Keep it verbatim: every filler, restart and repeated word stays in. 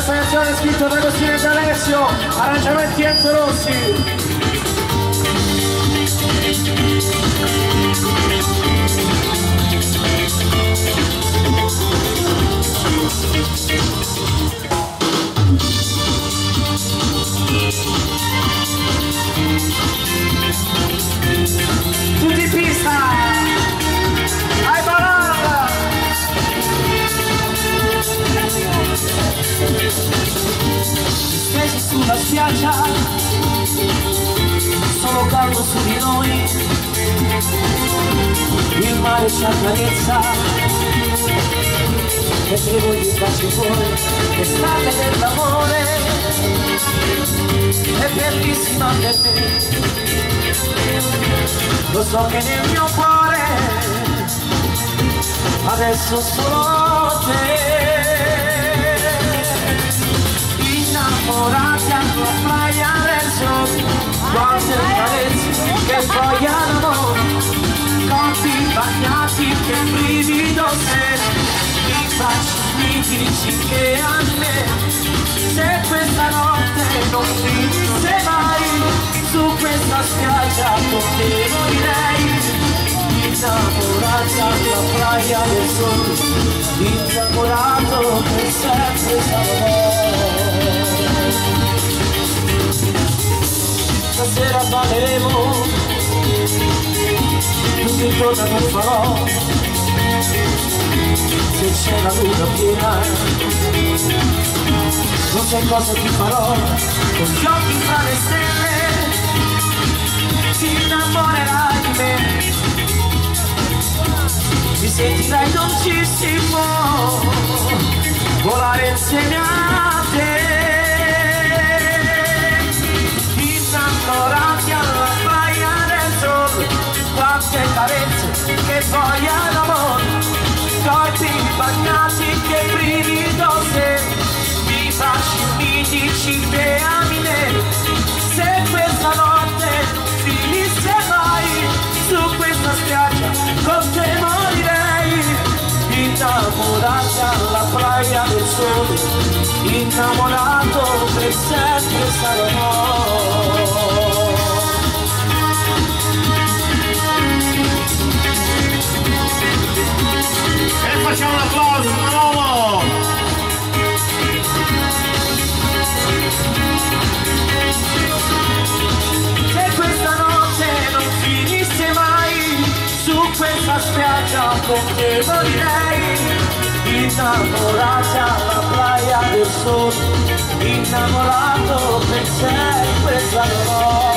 questa canzone è scritta da Agostino e da Alessio, arrangiamenti Enzo Rossi. Tutti in pista! Hai parola! Stesi sulla spiaggia, solo caldo su di noi, il mare ci accarezza, e devo di baci fuori, l'estate dell'amore, è bellissima per me. Lo so che nel mio cuore adesso solo te, innamorati alla playa del sol, quante carezze che vogliano, corpi bagnati che brivido se mi baci, mi dici che a me, se questa notte non finisse mai, su questa spiaggia con te morirei, innamorati alla playa del sol, innamorato per sempre sarò. Stasera balleremo, tutto intorno non farò, se c'è la luna piena, non c'è cosa ti farò, con gli occhi fra le stelle, ti innamorerai di me, ti sentirai dolcissimo, volare insieme a te, innamorati alla playa del sol, quante carezze che vogliano amore, corpi bagnati che brivido se mi baci, mi dici che ami me, se questa notte finisse mai, su questa spiaggia con te morirei, innamorati alla playa del sole, innamorato per sempre sarò. E facciamo un applauso, Manolo! Se questa notte non finisse mai, su questa spiaggia con te morirei, innamorati alla playa del sole, innamorato per sempre sarò.